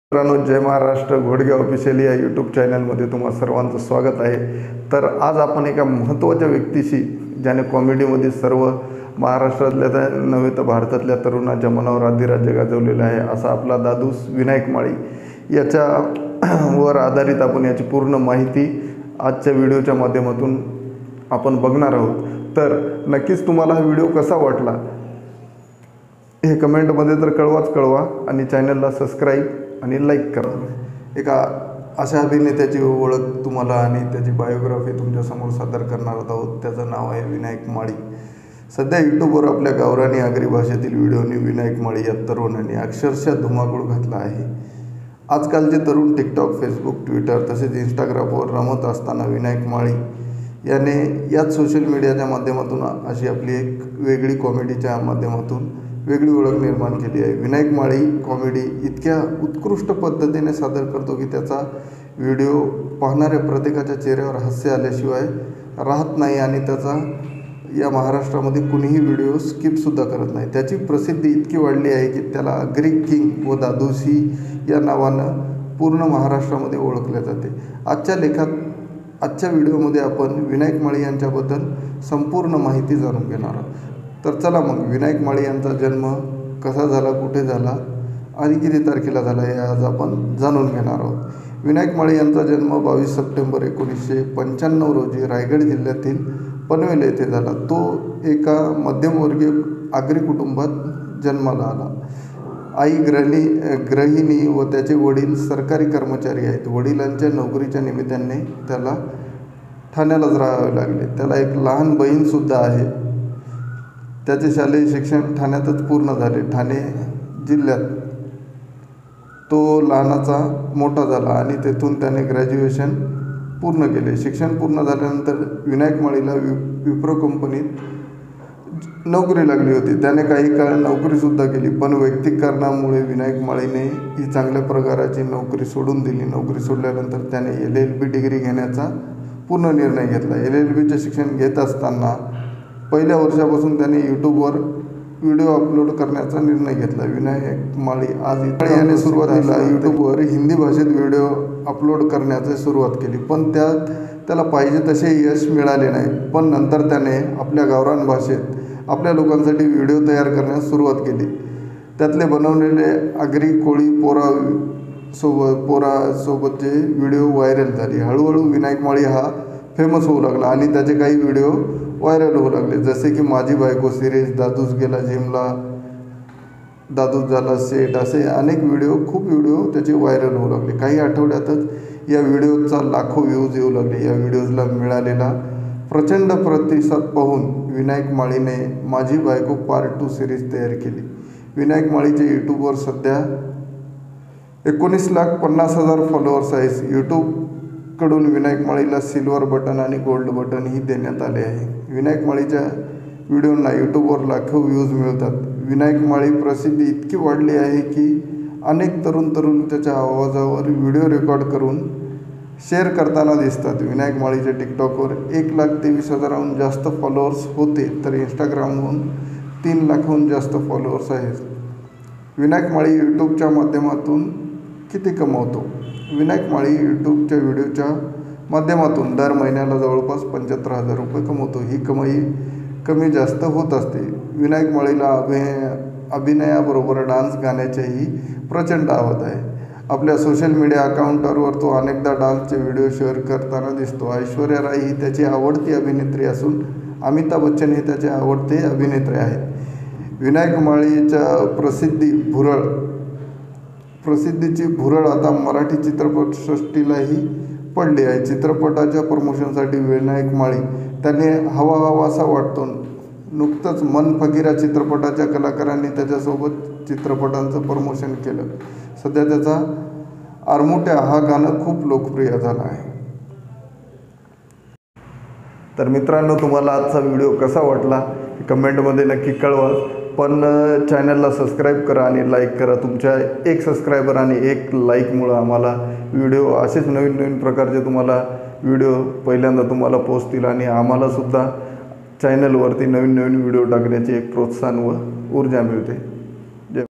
मित्रांनो, जय महाराष्ट्र. घोडगे ऑफिशियल या यूट्यूब चॅनलमध्ये तुम्हा सर्वांचं स्वागत आहे. तर आज आपण एका महत्त्वाच्या व्यक्तीशी, ज्याने कॉमेडीमध्ये सर्व महाराष्ट्रातल्या नव्हे तर भारतातल्या तरुणाच्या मनावर अधिराज्य गाजवलेलं आहे, असा आपला दादूस विनायक माळी याच्यावर आधारित आपण याची पूर्ण माहिती आजच्या व्हिडिओच्या माध्यमातून आपण बघणार आहोत. तर नक्कीच तुम्हाला हा व्हिडिओ कसा वाटला हे कमेंटमध्ये तर कळवा आणि चॅनलला सबस्क्राईब आणि लाईक करा. एका अशा अभिनेत्याची ओळख तुम्हाला आणि त्याची बायोग्राफी तुमच्यासमोर सादर करणार आहोत. त्याचं नाव आहे विनायक माळी. सध्या यूट्यूबवर आपल्या गावरानी आगरी भाषेतील व्हिडिओनी विनायक माळी या तरुणाने अक्षरशः धुमाकूळ घातला आहे. आजकालचे तरुण टिकटॉक, फेसबुक, ट्विटर तसेच इंस्टाग्रामवर रमत असताना विनायक माळी याने याच सोशल मीडियाच्या माध्यमातून अशी आपली एक वेगळी कॉमेडीच्या माध्यमातून वेगळी ओळख निर्माण केली आहे. विनायक माळी कॉमेडी इतक्या उत्कृष्ट पद्धतीने सादर करतो की त्याचा व्हिडिओ पाहणाऱ्या प्रत्येकाच्या चेहऱ्यावर हास्य आल्याशिवाय राहत नाही आणि त्याचा या महाराष्ट्रामध्ये कुणीही व्हिडिओ स्किपसुद्धा करत नाही. त्याची प्रसिद्धी इतकी वाढली आहे की त्याला आगरी किंग व दादूसी या नावानं पूर्ण महाराष्ट्रामध्ये ओळखले जाते. आजच्या व्हिडिओमध्ये आपण विनायक माळी यांच्याबद्दल संपूर्ण माहिती जाणून घेणार आहोत. तर चला मग, विनायक माळी यांचा जन्म कसा झाला, कुठे झाला आणि किती तारखेला झाला हे आज आपण जाणून घेणार आहोत. विनायक माळी यांचा जन्म 22 सप्टेंबर 1995 रोजी रायगड जिल्ह्यातील पनवेल येथे झाला. तो एका मध्यमवर्गीय आगरी कुटुंबात जन्माला आला. आई गृहिणी व त्याचे वडील सरकारी कर्मचारी आहेत. वडिलांच्या नोकरीच्या निमित्ताने त्याला ठाण्यालाच राहावे लागले. त्याला एक लहान बहीणसुद्धा आहे. त्याचे शालेय शिक्षण ठाण्यातच पूर्ण झाले. ठाणे जिल्ह्यात तो लहानाचा मोठा झाला आणि तेथून त्याने ग्रॅज्युएशन पूर्ण केले. शिक्षण पूर्ण झाल्यानंतर विनायक माळीला विप्रो कंपनीत नोकरी लागली होती. त्याने काही काळ नोकरीसुद्धा केली, पण वैयक्तिक कारणामुळे विनायक माळीने ही चांगल्या प्रकाराची नोकरी सोडून दिली. नोकरी सोडल्यानंतर त्याने LLB डिग्री घेण्याचा पूर्ण निर्णय घेतला. LLBचे शिक्षण घेत असताना पहिल्या वर्षापासून त्याने यूट्यूबवर व्हिडिओ अपलोड करण्याचा निर्णय घेतला. विनायक माळी याने सुरुवातीला यूट्यूबवर हिंदी भाषेत व्हिडिओ अपलोड करण्याची सुरुवात केली, पण त्याला पाहिजे तसे यश मिळाले नाही. पण नंतर त्याने आपल्या गावरान भाषेत आपल्या लोकांसाठी व्हिडिओ तयार करण्यास सुरुवात केली. त्यातले बनवलेले आगरी कोळी पोरासोबतचे व्हिडिओ व्हायरल झाले. हळूहळू विनायक माळी हा फेमस होऊ लागला आणि त्याचे काही व्हिडिओ व्हायरल होऊ लागले, जसे की माझी बायको सिरीज, दादूस गेला जिमला, दादूस झाला सेट, असे अनेक खूप व्हिडिओ त्याचे व्हायरल होऊ लागले. काही आठवड्यातच या व्हिडिओचा लाखो व्ह्यूज येऊ लागले. या व्हिडिओजला मिळालेला प्रचंड प्रतिसाद पाहून विनायक माळीने माझी बायको पार्ट 2 सिरीज तयार केली. विनायक माळीचे यूट्यूबवर सध्या 19,50,000 फॉलोअर्स आहेत. यूट्यूबकडून विनायक माळीला सिल्वर बटन आणि गोल्ड बटन ही देण्यात आले आहे. विनायक माळीच्या व्हिडिओंना यूट्यूबवर लाखो व्ह्यूज मिळतात. विनायक माळी प्रसिद्धी इतकी वाढली आहे की अनेक तरुण त्याच्या आवाजावर व्हिडिओ रेकॉर्ड करून शेअर करताना दिसतात. विनायक माळीच्या टिकटॉकवर 1,23,000हून जास्त फॉलोअर्स होते, तर इंस्टाग्रामहून 3 लाखाहून जास्त फॉलोअर्स आहेत. विनायक माळी यूट्यूबच्या माध्यमातून किती कमवतो? विनायक माळी यूट्यूबच्या व्हिडिओच्या माध्यमातून दर महिन्याला जवळपास 75,000 रुपये कमवतो. ही कमाई कमी जास्त होत असते. विनायक माळीला अभिनयाबरोबर डान्स गाण्याचेही प्रचंड आवड आहे. आपल्या सोशल मीडिया अकाउंटवर तो अनेकदा डान्सचे व्हिडिओ शेअर करताना दिसतो. ऐश्वर्या राय ही त्याची आवडती अभिनेत्री असून अमिताभ बच्चन हे त्याचे आवडते अभिनेते आहेत. विनायक माळीच्या प्रसिद्धीची भुरळ आता मराठी चित्रपटसृष्टीलाही पडली आहे. चित्रपटाच्या प्रमोशनसाठी विनायक माळी त्याने हवासा वाटतो. नुकतंच मन फकीरा चित्रपटाच्या कलाकारांनी त्याच्यासोबत चित्रपटांचं प्रमोशन केलं. सध्या त्याचा आरमुट्या हा गाणं खूप लोकप्रिय झालं आहे. तर मित्रांनो, तुम्हाला आजचा व्हिडिओ कसा वाटला कमेंटमध्ये नक्की कळवा. पण चॅनलला सबस्क्राईब करा आणि लाईक करा. तुमच्या एक सबस्क्रायबर आणि एक लाईकमुळं आम्हाला व्हिडिओ असेच नवीन प्रकारचे तुम्हाला व्हिडिओ पहिल्यांदा तुम्हाला पोचतील आणि आम्हालासुद्धा चॅनलवरती नवीन व्हिडिओ टाकण्याची एक प्रोत्साहन व ऊर्जा मिळते.